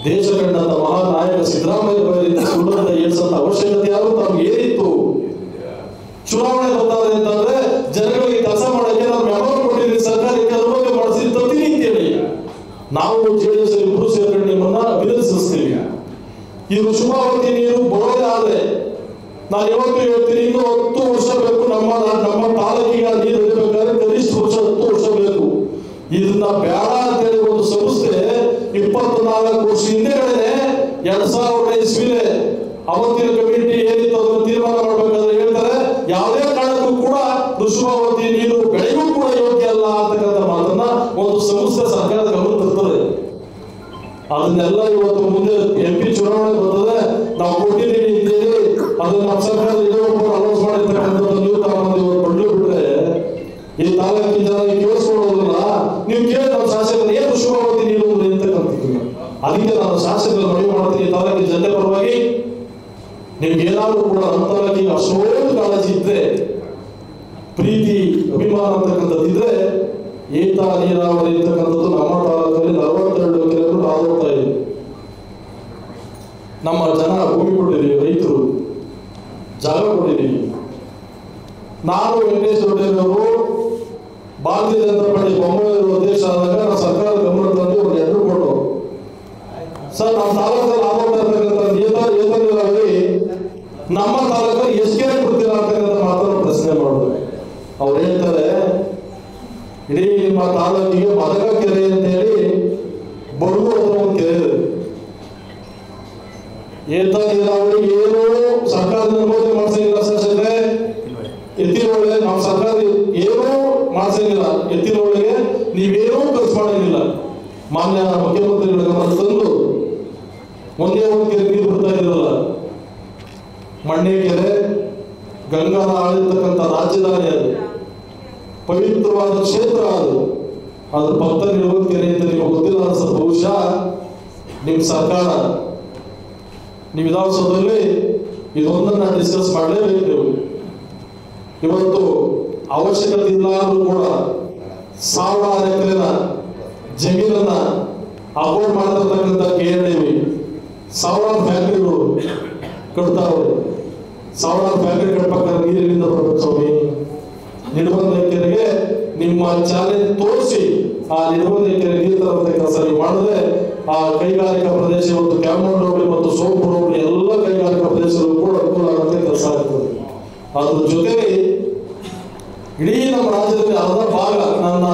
ದೇಶ ಕಂಡಂತ ಮಹಾನ್ ನಾಯಕ ಸಿದ್ದರಾಮಯ್ಯ ಸುಳ್ಳಂತ ಹೇಳ್ಸಂತ ಅವಶ್ಯಕತೆ ಯಾರು ತಮ್ಗೆ ಏನಿತ್ತು? ಚುನಾವಣೆ ಬರ್ತಾರೆ ಅಂತಂದ್ರೆ ಜನಗಳಿಗೆ ಕೆಲಸ ಮಾಡಕ್ಕೆ ನಾವು ಮೆಮೊರಿ ಕೊಟ್ಟಿದ್ದೀವಿ, ಸರ್ಕಾರಕ್ಕೆ ಅನುಮತಿ ಮಾಡಿಸಿ ತರ್ತೀನಿ ಅಂತೇಳಿ ನಾವು ಜೆಡಿಎಸ್ ಇಬ್ರು ಸೇರ್ಕೊಂಡು ನಿಮ್ಮನ್ನ ಅಭಿನಂದಿಸ್ತೀವಿ. ಇದು ಶುಭಾವತಿ ನೀರು ಬರೋದೇ ಆದ್ರೆ ನಾನು ಇವತ್ತು ಹೇಳ್ತೀನಿ, ಇನ್ನು ಹತ್ತು ವರ್ಷ ಬೇಕು ನಮ್ಮ ನಮ್ಮ ತಾಲೂಕಿಗೆ ನೀರು ಇರಬೇಕಾದ್ರೆ ಕನಿಷ್ಠ ವರ್ಷ ಹತ್ತು ವರ್ಷ ಬೇಕು. ಇದನ್ನ ಬೇಡ ಅಂತೇಳಿ ಒಂದು ಸಂಸ್ಥೆ ಇಪ್ಪತ್ನಾಲ್ಕು ವರ್ಷ ಹಿಂದೆಗಡೆ ಎರಡ್ ಸಾವಿರದ ಇಸ್ವಿಲೆ ಅವತ್ತಿನ ಕಮಿಟಿ ಏನಿತ್ತು ಅದನ್ನು ತೀರ್ಮಾನ ಮಾಡ್ಬೇಕಾದ್ರೆ ಹೇಳ್ತಾರೆ ಯಾವುದೇ ಕಾರಣಕ್ಕೂ ಕೂಡ ಋಷಭಾವತಿ ನೀರು ಬೆಳೆಗೂ ಕೂಡ ಯೋಗ್ಯ ಅಲ್ಲ ಅಂತಕ್ಕಂಥ ಮಾತನ್ನ ಒಂದು ಸಂಸ್ಥೆ ಸರ್ಕಾರದ ಗಮನ ತರ್ತದೆ. ಅದನ್ನೆಲ್ಲ ಇವತ್ತು ಮುಂದೆ ಎಂ ಪಿ ಚುನಾವಣೆ ಬರ್ತದೆ, ನಾವು ಕೊಟ್ಟಿದ್ದೀವಿ ಅಂತೇಳಿ ಅದನ್ನ ನಮ್ಮ ಸರ್ಕಾರ ಅನೌನ್ಸ್ ಮಾಡಿರ್ತಕ್ಕಂಥದ್ದು ನೀವು ತಗೊಂಡು ಇವತ್ತು ಬಂದು ಬಿಟ್ರೆ ಈ ತಾಲೂಕಿನ ಜನ ಕೇಳಿಸ್ಕೊಳ್ಳೋದಿಲ್ಲ. ನೀವು ಕೇಳಿ ನಮ್ಮ ಶಾಸಕರು ಏನು ಋಷಭಾವತಿ ನೀರು ಅಂತಕ್ಕಂಥದ್ದು. ಅದಕ್ಕೆ ನಾನು ಶಾಸಕರು ಮನವಿ ಮಾಡ್ತೀನಿ, ತಾಲೂಕಿನ ಜನತೆ ಪರವಾಗಿ ನಿಮ್ಗೆ ಏನಾದ್ರು ಕೂಡ ನಮ್ಮ ತಾಲೂಕಿಗೆ ಅಷ್ಟೊಂದು ಕಾಳಜಿ ಇದ್ರೆ, ಪ್ರೀತಿ ಅಭಿಮಾನ ಅಂತಕ್ಕಂಥದ್ದು ಇದ್ರೆ ಏತ ನೀರಾವರಿ ಅಂತಕ್ಕಂಥದ್ದು ನಮ್ಮ ತಾಲೂಕಲ್ಲಿ ನಲವತ್ತೆರಡು ಕಿಲೋಮೀಟರ್ ಆಗೋಗ್ತಾ ಇದೆ. ನಮ್ಮ ಜನ ಭೂಮಿ ಕೊಟ್ಟಿದ್ದೀವಿ, ರೈತರು ಜಾಗ ಕೊಟ್ಟಿದ್ದೀವಿ. ನಾನು ವೆಂಕಟೇಶ್ ದೊಡ್ಡವರು ಭಾರತೀಯ ಜನತಾ ಪಾರ್ಟಿ ಬೊಮ್ಮಾಯಿಯವರು ಅಧ್ಯಕ್ಷ ಆದಾಗ ನಾವು ಸರ್ಕಾರದ ಗಮನ ತಂದು ಒಂದು ಹೆಸರು ಕೊಟ್ಟು ಸರ್ ನಮ್ಮ ತಾಲೂಕಲ್ಲಿ ಆಗೋಗ್ತಾ ಇರ್ತಕ್ಕಂಥ ಏತ ಏತ ನೀರಾವರಿ ನಮ್ಮ ತಾಲೂಕಲ್ಲಿ ಎಷ್ಟು ಕೊಡ್ತೀರಾ ಅಂತಕ್ಕಂಥ ಮಾತನ್ನು ಪ್ರಶ್ನೆ ಮಾಡೋದು. ಅವ್ರು ಹೇಳ್ತಾರೆ ಇಡೀ ನಿಮ್ಮ ತಾಲೂಕಿಗೆ ಮದಗ ಕೆರೆ ಅಂತ ಹೇಳಿ ಬಡಗು ಅನ್ನೋ ಒಂದು ಕೆರೆ ಇದೆ. ಏತ ನೀರಾವರಿ ಏನು ಸರ್ಕಾರದ ಅನುಮತಿ ಮಾಡಿಸಂಗಿಲ್ಲ ಶಾಸಕರೇ. ಎತ್ತಿನೊಳಗೆ ನಾವು ಸರ್ಕಾರ ಏನೂ ಮಾಡಿಸಂಗಿಲ್ಲ, ಎತ್ತಿನೊಳಗೆ ನೀವೇನೂ ಖರ್ಚು ಮಾಡಂಗಿಲ್ಲ. ಮಾನ್ಯ ಮುಖ್ಯಮಂತ್ರಿಗಳ ಗಮನ ತಂದು ಒಂದೇ ಒಂದು ಕೆರೆ ನೀರು ಬರ್ತಾ ಇರಲ್ಲ. ಮಣ್ಣೆ ಕೆರೆ ಗಂಗಾನ ಆಳಿರ್ತಕ್ಕಂಥ ರಾಜಧಾನಿ, ಅದು ಪವಿತ್ರವಾದ ಕ್ಷೇತ್ರ, ಅದು ಅದ್ರ ಭಕ್ತ ನಿಲುವ ಕೆರೆ ಅಂತ ನಿಮಗೆ ಗೊತ್ತಿಲ್ಲ ಅನ್ಸುತ್ತೆ. ಬಹುಶಃ ನಿಮ್ಮ ಸರ್ಕಾರ ನೀವು ವಿಧಾನಸೌಧದಲ್ಲಿ ಇದೊಂದನ್ನ ಡಿಸ್ಕಸ್ ಮಾಡಲೇಬೇಕು. ನೀವು ಇವತ್ತು ಅವಶ್ಯಕತೆ ಇಲ್ಲ ಅಂದ್ರೂ ಕೂಡ ಸಾವಿರಾರು ಎಕರೆನ ಜಮೀನನ್ನ ಅಫೋರ್ಡ್ ಮಾಡ್ತಿರ್ತಕ್ಕಂಥ ಕೆ ಎನ್ ಡಿ ವಿ ಸಾವಿರಾರು ಫ್ಯಾಕ್ಟರಿಗಳು ಕಟ್ತಾವ್ರೆ. ಸಾವಿರಾರು ಫ್ಯಾಕ್ಟರಿ ಕಟ್ಬೇಕಾದ್ರೆ ನೀರಿನಿಂದ ಬರಬೇಕು ಸ್ವಾಮಿ. ನಿಡುವಂತ ಕೆರೆಗೆ ನಿಮ್ಮ ಚಾಲೆಂಜ್ ತೋರಿಸಿ ಆ ನಿಡುವಂತ ಕೆರೆ ನೀರು ತರುವಂತ ಕೆಲಸ ನೀವು ಮಾಡಿದ್ರೆ ಆ ಕೈಗಾರಿಕಾ ಪ್ರದೇಶ ಮತ್ತು ಕ್ಯಾಮರೂನ್ ಹೋಬಳಿ ಮತ್ತು ಸೋಂಪುರ ಹೋಬಳಿ ಎಲ್ಲ ಕೈಗಾರಿಕಾ ಪ್ರದೇಶಗಳು ಕೂಡ ಅನುಕೂಲ ಆಗುವಂತ ಕೆಲಸ ಆಗ್ತದೆ. ಅದ್ರ ಜೊತೆಗೆ ಇಡೀ ನಮ್ಮ ರಾಜ್ಯದಲ್ಲಿ ಅರ್ಧ ಭಾಗ ನನ್ನ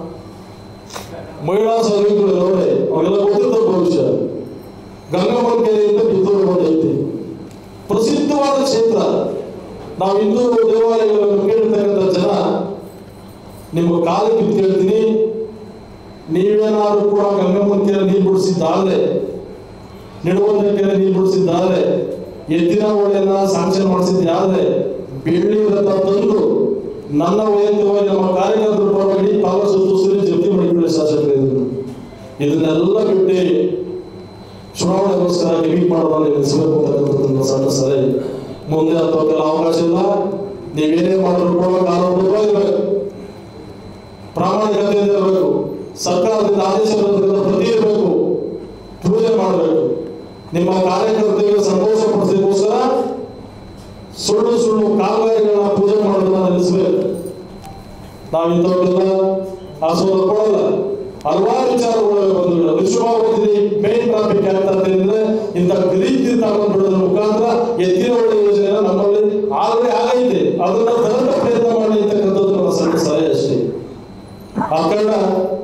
ಮಹಿಳಾ ಸೈನಿಕರು ನೋಡಿ ಅವೆಲ್ಲ ಗೊತ್ತಿರ್ತಾರೆ. ಭವಿಷ್ಯ ಗಂಗಮ್ಮನ ಕೆರೆಯಿಂದ ಕಿತ್ತೂರು ಬಂದೈತಿ, ಪ್ರಸಿದ್ಧವಾದ ಕ್ಷೇತ್ರ. ನಾವು ಹಿಂದೂ ದೇವಾಲಯಗಳನ್ನು ಕೇಳಿರ್ತಕ್ಕಂಥ ಜನ ನಿಮ್ಮ ಕಾಲಿಗೆ ಬಿದ್ದು ಕೇಳ್ತೀನಿ, ನೀವೇನಾದ್ರೂ ಕೂಡ ಗಂಗಮ್ಮನ ಕೆರೆ ನೀರು ಬಿಡಿಸಿದ್ದಾದ್ರೆ, ನಿಡುವಂತ ಕೆರೆ ನೀರು ಬಿಡಿಸಿದ್ದಾದ್ರೆ, ಎತ್ತಿನ ಹೊಳೆಯನ್ನ ಸ್ಯಾಂಕ್ಷನ್ ಮಾಡಿಸಿದ್ದಾದ್ರೆ ಬೆಳ್ಳಿ ರಥ ತಂದು ನನ್ನ ವೈಯಕ್ತಿಕವಾಗಿ ನಮ್ಮ ಕಾರ್ಯಕರ್ತರ ಪರವಾಗಿ ತಾವು ಸುತ್ತೂರಿ ಜಪ್ತಿ ಮಾಡಿಕೊಳ್ಳಿ ಶಾಸಕರು. ಇದನ್ನೆಲ್ಲ ಬಿಟ್ಟು ಚುನಾವಣೆಗೋಸ್ಕರ ಗಿಮಿಕ್ ಮಾಡೋದನ್ನ ನಿಲ್ಲಿಸಬೇಕು ಅಂತಕ್ಕಂಥದ್ದು ಸಣ್ಣ ಸಲಹೆ. ಮುಂದೆ ಅಥವಾ ಅವಕಾಶ ಇಲ್ಲ. ನೀವೇನೇ ಮಾಡಿದ್ರು ಕೂಡ ಕಾನೂನುಬದ್ಧವಾಗಿರ್ಬೇಕು, ಪ್ರಾಮಾಣಿಕತೆಯಿಂದ ಇರಬೇಕು, ಸರ್ಕಾರದಿಂದ ಆದೇಶ ಪ್ರತಿ ಇರಬೇಕು, ಪೂಜೆ ಮಾಡಬೇಕು. ನಿಮ್ಮ ಕಾರ್ಯಕರ್ತರಿಗೆ ಸಂತೋಷ ಪಡಿಸೋದಕ್ಕೋಸ್ಕರ ಸುಳ್ಳು ಸುಳ್ಳು ಕಾಮಗಾರಿಗಳನ್ನ ಪೂಜೆ ಮಾಡೋದನ್ನ ನಿಲ್ಲಿಸಬೇಕು. ನಾವು ಇಂಥವ್ರಿಗೆಲ್ಲ ಆಸ್ವಾದ ಕೊಡಲ್ಲ. ಹಲವಾರು ವಿಚಾರಗಳು ಬಂದಿಲ್ಲ. ವಿಶ್ವಭಾವತಿ ಮೇನ್ ಟ್ರಾಫಿಕ್ ಆಗ್ತದೆ ಅಂದ್ರೆ ಇಂಥ ರೀತಿ ತಗೊಂಡ್ಬಿಡೋದ್ರ ಮುಖಾಂತರ ಎತ್ತಿನ ಹೊಳೆ ಯೋಜನೆ ನಮ್ಮಲ್ಲಿ ಆಲ್ರೆಡಿ ಆಗೈತೆ, ಅದನ್ನ ತರಂತ ಪ್ರಯತ್ನ ಮಾಡಿ ಅಂತಕ್ಕಂಥದ್ದು ನಮ್ಮ ಸಣ್ಣ ಸಲಹೆ ಅಷ್ಟೇ. ಆ ಕಾರಣ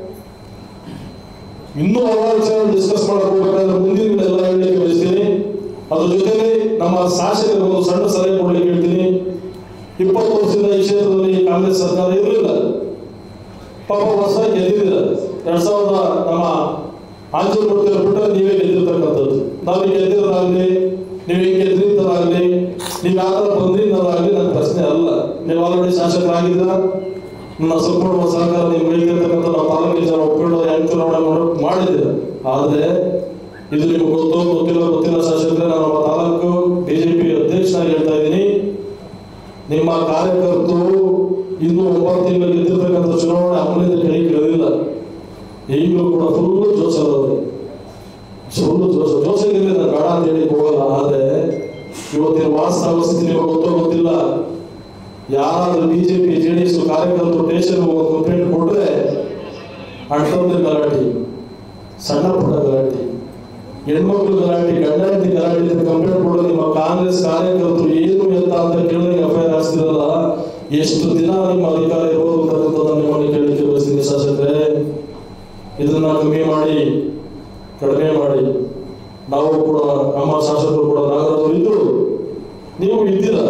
ಇನ್ನೂ ಹಲವಾರು ವಿಚಾರ ಡಿಸ್ಕಸ್ ಮಾಡಕ್ ಹೋಗ್ಬೇಕಾದ್ರೆ ಮುಂದಿನ ಎಲ್ಲ ಹೇಳಲಿಕ್ಕೆ ಬಯಸ್ತೀನಿ. ಅದ್ರ ಜೊತೆಗೆ ನಮ್ಮ ಶಾಸಕರಿಗೆ ಒಂದು ಸಣ್ಣ ಸಲಹೆ ಕೊಡ್ಲಿಕ್ಕೆ ಹೇಳ್ತೀನಿ. ಇಪ್ಪತ್ತು ವರ್ಷದಿಂದ ಈ ಕ್ಷೇತ್ರದಲ್ಲಿ ಕಾಂಗ್ರೆಸ್ ಸರ್ಕಾರ ಇರಲಿಲ್ಲ, ಪಾಪ ಹೊಸದಾಗಿ ಗೆದ್ದಿದ್ದೀರ. ಎರಡ್ ಸಾವಿರದ ನಮ್ಮ ಆಂಜಲ್ ಕೊಡ್ತಿರೋ ಬಿಟ್ಟರೆ ನೀವೇ ಗೆದ್ದಿರ್ತಕ್ಕಂಥದ್ದು. ನಾವು ಗೆದ್ದಿರೋದಾಗ್ಲಿ, ನೀವು ಹಿಂಗೆ ಗೆದ್ದಿರೋದಾಗ್ಲಿ, ನೀವು ಯಾವ ಥರ ಬಂದ್ರಿಂದಾಗಲಿ ನನ್ನ ಪ್ರಶ್ನೆ ಅಲ್ಲ. ನೀವು ಆಲ್ರೆಡಿ ಶಾಸಕರಾಗಿದ್ದೀರ, ನನ್ನ ಸಂಪೂರ್ಣ ಸಹಕಾರ ನೀವು ಹೇಳ್ತಿರ್ತಕ್ಕಂಥ ನಾವು ತಾಲೂಕಿನ ಜನ ಒಪ್ಪಿಕೊಂಡು ಹೆಂಗ್ ಚುನಾವಣೆ ಮಾಡೋದು ಮಾಡಿದ್ದೀರ. ಆದರೆ ಇದು ನಿಮ್ಗೆ ಗೊತ್ತೋ ಗೊತ್ತಿಲ್ಲ ಗೊತ್ತಿಲ್ಲ ಶಾಸಕರೇ, ನಾನು ನಮ್ಮ ತಾಲೂಕು ಬಿಜೆಪಿ ಅಧ್ಯಕ್ಷನಾಗಿ ಹೇಳ್ತಾ ಇದ್ದೀನಿ. ನಿಮ್ಮ ಕಾರ್ಯಕರ್ತರು ಇನ್ನು ಒಂಬತ್ತು ತಿಂಗಳು ಗೆದ್ದಿರ್ತಕ್ಕಂಥ ಚುನಾವಣೆ ಅಮಲಿಂದ ಕೈ ಕೇಳಲಿಲ್ಲ. ಈಗಲೂ ಕೂಡ ಫುಲ್ ಜೋಶಲ್ಲದೆ ಸುಳ್ಳು ಜೋಶ ಜೋಶಗಿರಿ ನಾನು ಬೇಡ ಅಂತ ಹೇಳಿ ಹೋಗಲ್ಲ. ಆದರೆ ಇವತ್ತಿನ ವಾಸ್ತವ ಸ್ಥಿತಿ ನಿಮಗೆ ಗೊತ್ತೋ ಗೊತ್ತಿಲ್ಲ. ಯಾರಾದ್ರೂ ಬಿಜೆಪಿ ಜೆ ಡಿ ಎಸ್ ಕಾರ್ಯಕರ್ತರು ಸ್ಟೇಷನ್ ಕಂಪ್ಲೇಂಟ್ ಕೊಟ್ರೆ ಅಣ್ತಂದ್ರೆ ಗಲಾಟೆ, ಸಣ್ಣ ಪುಟ್ಟ ಗಲಾಟೆ, ಹೆಣ್ಮಕ್ಳು ಗಲಾಟೆ, ಗಂಡ ಹೆಂಡತಿ ಗಲಾಟೆ ಕಂಪ್ಲೇಂಟ್ ಕೊಡೋ ನಿಮ್ಮ ಕಾಂಗ್ರೆಸ್ ಕಾರ್ಯಕರ್ತರು ಏನು ಎತ್ತ ಅಂತ ಕೇಳಿದ್ರೆ ಎಫ್ ಐ ಆರ್ ಹಾಕ್ತಿರಲ್ಲ. ಎಷ್ಟು ದಿನ ನಿಮ್ಮ ಅಧಿಕಾರ ಇರೋದು ಅಂತಕ್ಕಂಥದ್ದನ್ನು ನಿಮ್ಮನ್ನು ಕೇಳಿಕೆ ಬಯಸ್ತೀನಿ ಶಾಸಕರೇ. ಇದನ್ನ ಕಮ್ಮಿ ಮಾಡಿ, ಕಡಿಮೆ ಮಾಡಿ. ನಾವು ಕೂಡ ನಮ್ಮ ಶಾಸಕರು ಕೂಡ ನಾಗರಾಜರು ಇದ್ರು, ನೀವು ಇದ್ದೀರ,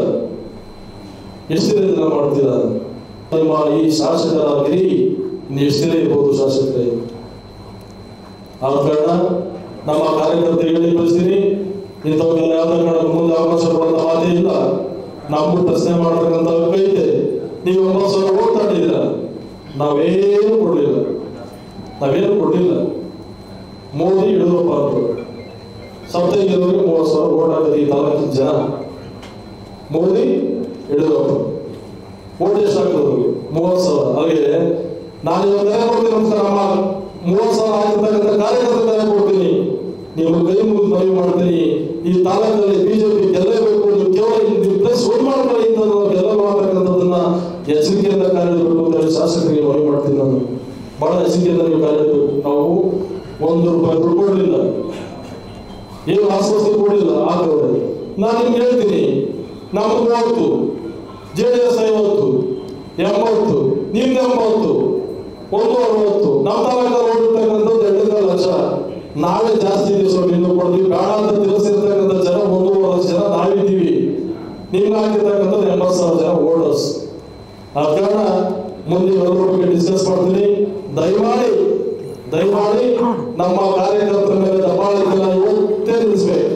ಎಷ್ಟು ದಿನ ಇದನ್ನ ಮಾಡ್ತೀರ? ನಿಮ್ಮ ಈ ಶಾಸಕರ ಗಿರಿ ಇನ್ನು ಎಷ್ಟು ದಿನ ಇರ್ಬೋದು ಶಾಸಕರೇ? ಆದ ಕಾರಣ ನಮ್ಮ ಕಾರ್ಯಕರ್ತರಿಗೆ ಕಳಿಸ್ತೀನಿ, ಇಂಥವ್ರಿಗೆಲ್ಲ ಯಾವ್ದಾರು ಮಾಡಕ್ಕೆ ಮುಂದೆ ಅವಕಾಶ ಕೊಡುವಂತ ಮಾತೇ ಇಲ್ಲ. ನಾವು ಪ್ರಶ್ನೆ ಮಾಡತಕ್ಕಂಥ ಐತೆ. ನೀವು ಒಂಬತ್ತು ಸಾವಿರ ಓಟ್ ತಗೊಂಡಿದ್ದೀರ, ನಾವೇನು ಕೊಡಲಿಲ್ಲ, ನಾವೇನು ಕೊಡಲಿಲ್ಲ. ಮೋದಿ ಯಡಿಯೂರಪ್ಪ ಅವರು ಸಪ್ತಗಿರಿಯವರಿಗೆ ಮೂವತ್ತು ಸಾವಿರ ಓಟ್ ಹಾಕಿದ ಈ ತಾಲೂಕಿನ ಜನ. ಮೋದಿ ಯಡಿಯೂರಪ್ಪ ಓಟ್ ಎಷ್ಟು ಹಾಕಿದ್ರು? ಮೂವತ್ತು ಸಾವಿರ. ಹಾಗೆ ನಾನು ಇವತ್ತು ಕೊಡ್ತೀನಿ ನಮಸ್ಕಾರ. ನಮ್ಮ ಮೂವತ್ತು ಸಾವಿರ ಆಗಿರ್ತಕ್ಕಂಥ ಕಾರ್ಯಕರ್ತರ ಕೊಡ್ತೀನಿ, ನೀವು ಕೈ ಮುಗಿದು ಮನವಿ ಮಾಡ್ತೀನಿ. ಈ ತಾಲೂಕಿನಲ್ಲಿ ಬಿಜೆಪಿ ಗೆಲ್ಲಬೇಕು, ನೀವು ಕೇವಲ ಪ್ಲಸ್ ಓಟ್ ಮಾಡ್ಕೊಳ್ಳಿ ಇಂದ ಗೆಲ್ಲಲು ಅಂತಕ್ಕಂಥದ್ದನ್ನ ಎಚ್ಚರಿಕೆಯಿಂದ ಕಾರ್ಯಬೇಕು ಅಂತ ಹೇಳಿ ಶಾಸಕರಿಗೆ ಮನವಿ ಮಾಡ್ತೀನಿ. ನಾನು ಬಹಳ ಎಚ್ಚರಿಕೆಯಿಂದ ನೀವು ಕಾರ್ಯಬೇಕು. ನಾವು ಒಂದು ರೂಪಾಯಿ ದುಡ್ಡು ಕೊಡಲಿಲ್ಲ, ಏನು ಆಶ್ವಾಸನೆ ಕೊಡಲಿಲ್ಲ. ಹಾಕವ್ರೆ ನಾನು ನಿಮ್ಗೆ ಹೇಳ್ತೀನಿ, ನಮ್ದು ಮೂವತ್ತು, ಜೆ ಡಿ ಎಸ್ ಐವತ್ತು, ಎಂಬತ್ತು, ನಿಮ್ದು ಎಂಬತ್ತು, ಒಂದು ಅರವತ್ತು. ನಮ್ಮ ತಾಲೂಕಲ್ಲಿ ಓಡಿರ್ತಕ್ಕಂಥದ್ದು ಎರಡು ಲಕ್ಷ. ನಾವೇ ಜಾಸ್ತಿ ದಿವಸ ಇನ್ನು ಕೊಡ್ತೀವಿ. ಬೇಡ ಅಂತ ತಿಳಿಸಿರ್ತಕ್ಕಂಥ ಜನ ಒಂದೂವರೆ ಲಕ್ಷ ಜನ ನಾವಿದ್ದೀವಿ. ನಿಮ್ಗೆ ಹಾಕಿರ್ತಕ್ಕಂಥದ್ದು ಎಂಬತ್ತು ಸಾವಿರ ಜನ ವೋಟರ್ಸ್. ಆ ಕಾರಣ ಮುಂದೆ ಎಲ್ಲರ ಬಗ್ಗೆ ಡಿಸ್ಕಸ್ ಮಾಡ್ತೀನಿ. ದಯಮಾಡಿ ದಯಮಾಡಿ ನಮ್ಮ ಕಾರ್ಯಕರ್ತರ ಮೇಲೆ ದಬ್ಬಾಳಿಕೆಲ್ಲ ಇವತ್ತೇ ನಿಲ್ಲಿಸ್ಬೇಕು.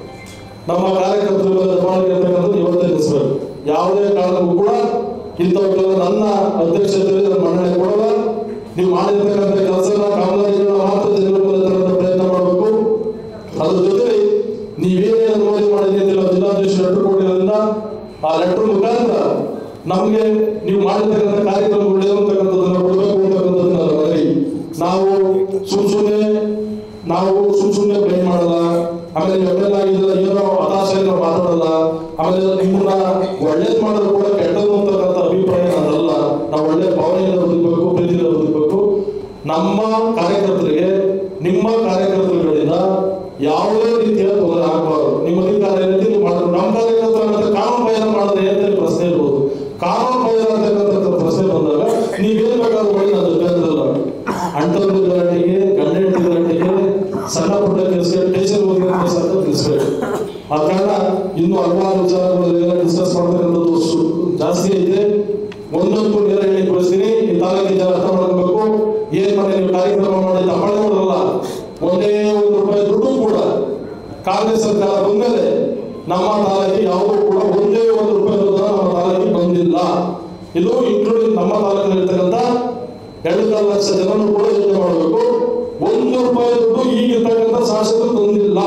ನಮ್ಮ ಕಾರ್ಯಕರ್ತರ ಮೇಲೆ ದಬ್ಬಾಳಿಕೆ ಇರ್ತಕ್ಕಂಥದ್ದು ಇವತ್ತೇ ನಿಲ್ಲಿಸ್ಬೇಕು. ಯಾವುದೇ ಕಾರಣಕ್ಕೂ ಕೂಡ ಇಂಥವ್ರಿಗೆಲ್ಲ ನನ್ನ ಅಧ್ಯಕ್ಷತೆಯಲ್ಲಿ ನನ್ನ ಮನ್ನಣೆ ಕೊಡಲ್ಲ. ನೀವು ಮಾಡಿರ್ತಕ್ಕಂಥ ಕೆಲಸನ ಕಾಮಗಾರಿಗಳನ್ನ ಮಾತ್ರ ಜನರ ಮೇಲೆ ತರತಕ್ಕಂಥ ಪ್ರಯತ್ನ ಮಾಡಬೇಕು. ಅದ್ರ ಜೊತೆಲಿ ನೀವೇನೇ ಅನುಮೋದನೆ ಮಾಡಿದ್ದೀರಿ ಜಿಲ್ಲಾಧ್ಯಕ್ಷ ಲೆಟರ್ ಕೊಟ್ಟಿರೋದ್ರಿಂದ ಆ ಲೆಟರ್ ಮುಖಾಂತರ ನಮ್ಗೆ ನೀವು ಮಾಡಿರ್ತಕ್ಕಂಥ ಕಾರ್ಯಕ್ರಮಗಳು ಅಂತಕ್ಕಂಥದ್ದನ್ನ ಕೊಡಬೇಕು ಅಂತಕ್ಕಂಥದ್ದು ನನ್ನ ಮನವಿ. ನಾವು ಸುಮ್ ಸುಮ್ಮನೆ ನಾವು ಸುಮ್ ಸುಮ್ಮನೆ ಬ್ಲೇಮ್ ಮಾಡಲ್ಲ. ಆಮೇಲೆ ಎಮ್ ಎಲ್ ಆಗಿದ್ರೆ ಏನೋ ಹತಾಶೆ ನಾವು ಮಾತಾಡಲ್ಲ. ಆಮೇಲೆ ನಿಮ್ಮನ್ನ ಒಳ್ಳೇದ್ ಮಾಡಿದ್ರು ಕೂಡ ಕೆಟ್ಟದ್ದು ಅಂತಕ್ಕಂಥ ಅಭಿಪ್ರಾಯ ಅದಲ್ಲ. ನಾವು ಒಳ್ಳೆ ಭಾವನೆಯಿಂದ ಬದುಕಬೇಕು, ಪ್ರೀತಿಯಿಂದ ಬದುಕಬೇಕು. ನಮ್ಮ ಕಾರ್ಯಕರ್ತರಿಗೆ ನಿಮ್ಮ ಕಾರ್ಯಕರ್ತರುಗಳಿಂದ ಯಾವುದೇ ರೀತಿಯ ತೊಂದರೆ ಆಗಬಾರ್ದು. ನಿಮ್ಮ ಅಧಿಕಾರ ರೀತಿ ನೀವು ಮಾಡಿದ್ರು ನಮ್ಮ ಕಾರ್ಯಕರ್ತರ ಕಾನೂನು ಬಾಹಿರ ಮಾಡಿದ್ರೆ ಏನ್ ಪ್ರಶ್ನೆ ಇರ್ಬೋದು. ಕಾನೂನು ಬಾಹಿರ ಅಂತಕ್ಕಂಥ ಪ್ರಶ್ನೆ ಬಂದಾಗ ನೀವೇನ್ ಬೇಕಾದ್ರೂ ಮಾಡಿ ನಾನು ಬೇಕಲ್ಲ. ಅಂಟರ್ದು ಗಲಾಟೆಗೆ, ಗಂಡೆಂಟು ಗಲಾಟೆಗೆ, ಸಣ್ಣ ಪುಟ್ಟ ಕೆಲಸ ಟೇಷನ್ ಹೋಗಿ ಕೆಲಸ ಅಂತ ತಿಳಿಸ್ಬೇಕು. ಆ ಕಾರಣ ಇನ್ನು ಹಲವಾರು ವಿಚಾರಗಳೆಲ್ಲ ಡಿಸ್ಕಸ್ ಮಾಡ್ತಕ್ಕಂಥದ್ದು ಜಾಸ್ತಿ ಐತೆ. ಒಂದೊಂದು ನೇರ ಹೇಳಿ ಕೊಡಿಸ್ತೀನಿ. ಈ ತಾಲೂಕಿನ ಜನ ಅರ್ಥ ಮಾಡ್ಕೋಬೇಕು. ಏನ್ ಮಾಡಿ ನೀವು ಕಾರ್ಯಕ್ರಮ ಮಾಡಿ ತಗೊಳ್ಳೋರಲ್ಲ, ಒಂದೇ ಒಂದು ರೂಪಾಯಿ ದುಡ್ಡು ಕೂಡ ಕಾಂಗ್ರೆಸ್ ಸರ್ಕಾರ ಬಂದ್ಮೇಲೆ ನಮ್ಮ ತಾಲೂಕಿಗೆ ಯಾವುದೂ ಕೂಡ ಒಂದೇ ಒಂದು ರೂಪಾಯಿ ದುಡ್ಡು ನಮ್ಮ ತಾಲೂಕಿಗೆ ಬಂದಿಲ್ಲ. ಇದು ಇನ್ಕ್ಲೂಡಿಂಗ್ ನಮ್ಮ ತಾಲೂಕಿನಲ್ಲಿ ಇರ್ತಕ್ಕಂಥ ಎರಡು ಲಕ್ಷ ಜನರು ಕೂಡ ಯೋಚನೆ ಮಾಡಬೇಕು. ಒಂದು ರೂಪಾಯಿ ದುಡ್ಡು ಈಗಿರ್ತಕ್ಕಂಥ ಶಾಸಕರು ತಂದಿಲ್ಲ.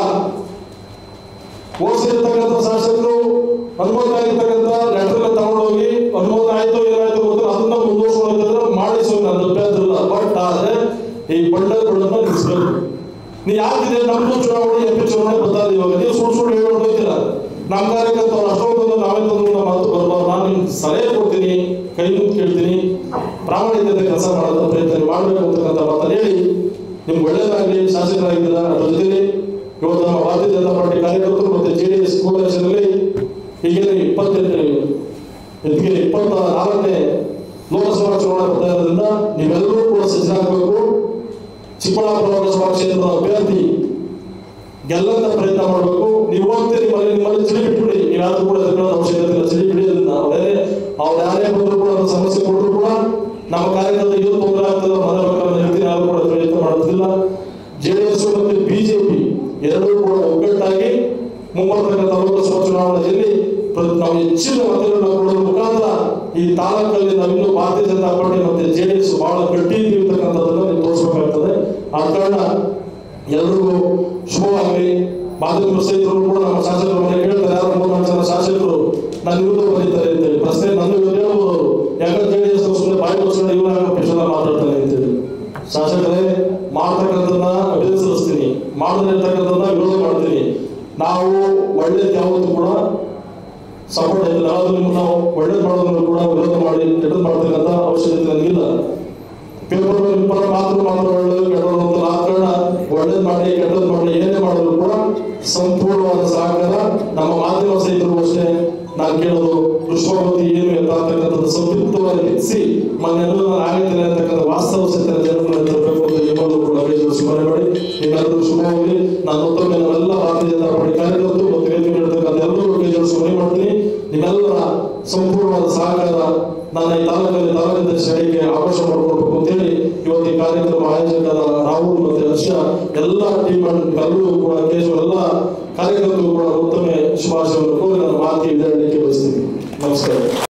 ಓದಿರ್ತಕ್ಕಂಥ ಶಾಸಕರು ಅನುಮೋದನೆ ಆಗಿರ್ತಕ್ಕಂಥ ಲೆಟರ್ ತಗೊಂಡೋಗಿ ಅನುಮೋದನೆ ಆಯ್ತು ಏನಾಯ್ತು ಗೊತ್ತಿಲ್ಲ, ಅದನ್ನ ಮುಂದುವರ್ಸ್ಕೊಂಡಿದ್ರೆ ಮಾಡಿಸೋ ನನ್ನ ಅಭ್ಯರ್ಥಿಲ್ಲ. ಬಟ್ ಆದ್ರೆ ಈ ಬಣ್ಣ ಬಣ್ಣನ ನಿಲ್ಲಿಸ್ಬೇಕು. ನೀ ಯಾಕಿದೆ ನಮ್ದು ಚುನಾವಣೆ ಎಂ ಪಿ ಚುನಾವಣೆ ಬದಲಾದ ಇವಾಗ ನೀವು ಸುಳ್ಳು ಸುಳ್ಳು ಹೇಳ್ಕೊಂಡು ಹೋಗ್ತೀರ. ನಮ್ಮ ಕಾರ್ಯಕರ್ತರು ಅಷ್ಟೊಂದು ನಾವೇ ತಂದು ಮಾತು ಬರಬಾರ್ದು. ನಾನು ನಿಮ್ಗೆ ಸಲಹೆ ಕೊಡ್ತೀನಿ, ಕೈ ಮುಗಿ ಕೇಳ್ತೀನಿ. ಪ್ರಾಮಾಣಿಕತೆ ಕೆಲಸ ಮಾಡೋದ ಪ್ರಯತ್ನ ಮಾಡಬೇಕು ಅಂತಕ್ಕಂಥ ಮಾತನ್ನು ಹೇಳಿ ನಿಮ್ಗೆ ಒಳ್ಳೇದಾಗಲಿ. ಶಾಸಕರಾಗಿದ್ದೀರಾ, ಅದ್ರ ಜೊತೆಲಿ ಇವತ್ತು ನಮ್ಮ ಭಾರತೀಯ ಜನತಾ ಪಾರ್ಟಿ ಕಾರ್ಯಕರ್ತರು ಮತ್ತೆ ಜೆ ಡಿ ಎಸ್ ಕೋಲೇಷನಲ್ಲಿ ಈಗೇನು ಇಪ್ಪತ್ತೆಂಟು ಇದಕ್ಕೆ ಇಪ್ಪತ್ತ ನಾಲ್ಕನೇ ಲೋಕಸಭಾ ಚುನಾವಣೆ ಬರ್ತಾ ಇರೋದ್ರಿಂದ ನೀವೆಲ್ಲರೂ ಕೂಡ ಸಜ್ಜಾಗಬೇಕು. ಚಿಕ್ಕಬಳ್ಳಾಪುರ ಲೋಕಸಭಾ ಕ್ಷೇತ್ರದ ಅಭ್ಯರ್ಥಿ ಗೆಲ್ಲಂತ ಪ್ರಯತ್ನ ಮಾಡಬೇಕು. ನೀವು ಹೋಗ್ತೀರಿ ನಿಮ್ಮಲ್ಲಿ ನಿಮ್ಮಲ್ಲಿ ಚಳಿ ಬಿಟ್ಬಿಡಿ. ನೀವ್ಯಾರು ಕೂಡ ಎದುರಾದ ಅವಶ್ಯಕತೆ ಇಲ್ಲ, ಚಳಿ ಬಿಡಿ. ಅದನ್ನ ಅವರೇ ಅವ್ರು ಯಾರೇ ಬಂದ್ರು ಕೂಡ ಅದನ್ನ ಸಮಸ್ಯೆ ಕೊಟ್ಟರು ಕೂಡ ನಮ್ಮ ಕಾರ್ಯಕರ್ತರಿಗೆ ಏನು ತೊಂದರೆ ಆಗ್ತದೆ ಮನೆ ಬೇಕಾದ್ರೆ ಹೇಳ್ತೀನಿ, ಯಾರು ಕೂಡ ಪ್ರಯತ್ನ ಮಾಡೋದಿಲ್ಲ. ಜೆ ಡಿ ಎಸ್ ಮತ್ತು ಬಿಜೆಪಿ ಎರಡೂ ಕೂಡ ಒಗ್ಗಟ್ಟಾಗಿ ಮುಂಬರ್ತಕ್ಕಂಥ ಲೋಕಸಭಾ ಚುನಾವಣೆಯಲ್ಲಿ ನಾವು ಹೆಚ್ಚಿನ ಮತಗಳನ್ನ ಕೊಡೋದ್ರ ಮುಖಾಂತರ ಈ ತಾಲೂಕಲ್ಲಿ ನಾವಿನ್ನು ಭಾರತೀಯ ಜನತಾ ಪಾರ್ಟಿ ಮತ್ತೆ ಜೆ ಡಿ ಎಸ್ ಬಹಳ ಗಟ್ಟಿ ಇರ್ತಕ್ಕಂಥದ್ದನ್ನ ನೀವು ತೋರಿಸಬೇಕಾಗ್ತದೆ. ಆ ಕಾರಣ ಎಲ್ರಿಗೂ ಶುಭವಾಗಲಿ. ಮಾಧ್ಯಮ ಸ್ನೇಹಿತರು ಕೂಡ ನಮ್ಮ ಶಾಸಕರು ಮನೆ ಕೇಳ್ತಾರೆ, ಯಾರು ಮೂರ್ನಾಲ್ಕು ಜನ ಶಾಸಕರು ನನ್ನ ವಿರುದ್ಧ ಬರೀತಾರೆ ಅಂತೇಳಿ ಪ್ರಶ್ನೆ ನನ್ನ ವಿರುದ್ಧ ಹೇಳ್ಬೋದು ಅವರು. ಯಾಕಂದ್ರೆ ಜೆ ಡಿ ಎಸ್ ಸುಮ್ಮನೆ ಬಾಯಿ ಮುಚ್ಕೊಂಡು ಇವ್ರಾಗ ಪ್ರಶ್ನೆ ಮಾತಾಡ್ತಾರೆ ಅಂತೇಳಿ. ಶಾಸಕರೇ ಮಾಡ್ತಕ್ಕಂಥದ್ದನ್ನ ಅಭಿನಂದಿಸ್ತೀನಿ. ಮಾಡದೇ ಇರ್ತಕ್ಕಂಥ ಒಳ್ಳೇದು ಯಾವತ್ತೂ ಕೂಡ ಸಪೋರ್ಟ್ ಆಯ್ತು. ನಾವು ನಾವು ಒಳ್ಳೇದು ಮಾಡೋದನ್ನು ಕೂಡ ವಿರೋಧ ಮಾಡಿ ಕೆಟ್ಟದ್ದು ಮಾಡ್ತಕ್ಕಂಥ ಅವಶ್ಯಕತೆ ನನಗಿಲ್ಲ. ಪೇಪರ್ ಪರ ಮಾತ್ರ ಮಾತ್ರ ಒಳ್ಳೇದು ಕೆಟ್ಟದ್ದು ಅಂತ ರಾಜಕಾರಣ ಒಳ್ಳೇದು ಮಾಡಿ ಕೆಟ್ಟದ್ದು ಮಾಡಿ ಏನೇ ಮಾಡಿದ್ರು ಕೂಡ ಸಂಪೂರ್ಣವಾದ ಸಹಕಾರ ನಮ್ಮ ಮಾಧ್ಯಮ ಸ್ನೇಹಿತರು ಅಷ್ಟೇ ನಾನು ಕೇಳೋದು ವಿಶ್ವಪತಿ ಏನು ಎಲ್ಲ ಅಂತಕ್ಕಂಥದ್ದು ಸಂಕ್ಷಿಪ್ತವಾಗಿ ಹೆಚ್ಚಿ ಮನೆಯಲ್ಲೂ ನಾನು ಆಗಿದ್ದೇನೆ ಅಂತಕ್ಕಂಥ ವಾಸ್ತವ ಸತ್ಯದ ಜನರನ್ನು ತರಬೇಕು ಅಂತ ನಿಮ್ಮಲ್ಲೂ ಕೂಡ ಸ್ಮರಣೆ ಮಾಡಿ ನಿಮ್ಮೆಲ್ಲರೂ ಶುಭವಾಗಿ ನಾನು ಮತ್ತೊಮ್ಮೆ ನಾವೆಲ್ಲ ಭಾರತೀಯ ಜನತಾ ಪಾರ್ಟಿ ಕಾರ್ಯಕರ್ತರು ಮತ್ತು ವೇದಿಕೆ ನೀಡತಕ್ಕಂಥ ಎಲ್ಲರೂ ಕೈ ಸ್ಮರಣೆ ಮಾಡ್ತೀನಿ. ನಿಮ್ಮೆಲ್ಲರ ಸಂಪೂರ್ಣವಾದ ಸಹಕಾರ ನನ್ನ ಈ ತಾಲೂಕಲ್ಲಿ ತಾಲೂಕು ಅಡಿಗೆ ಅವಕಾಶ ಮಾಡಿಕೊಡ್ಬೇಕು ಅಂತ ಹೇಳಿ ಇವತ್ತು ಈ ಕಾರ್ಯಕ್ರಮ ಆಯೋಜಕರ ರಾಹುಲ್ ಮತ್ತೆ ಹರ್ಷ ಎಲ್ಲ ಟೀಮ್ ಎಲ್ಲರೂ ಕೂಡ ಕೇಶವ ಎಲ್ಲ ಕಾರ್ಯಕರ್ತರು ಕೂಡ ಉತ್ತಮ ಶುಭಾಶಯವನ್ನು ಕೋರಿ ನಾನು ಮಾತಿಗೆ ಹೇಳಲಿಕ್ಕೆ ಬಯಸ್ತೀನಿ. ನಮಸ್ಕಾರ.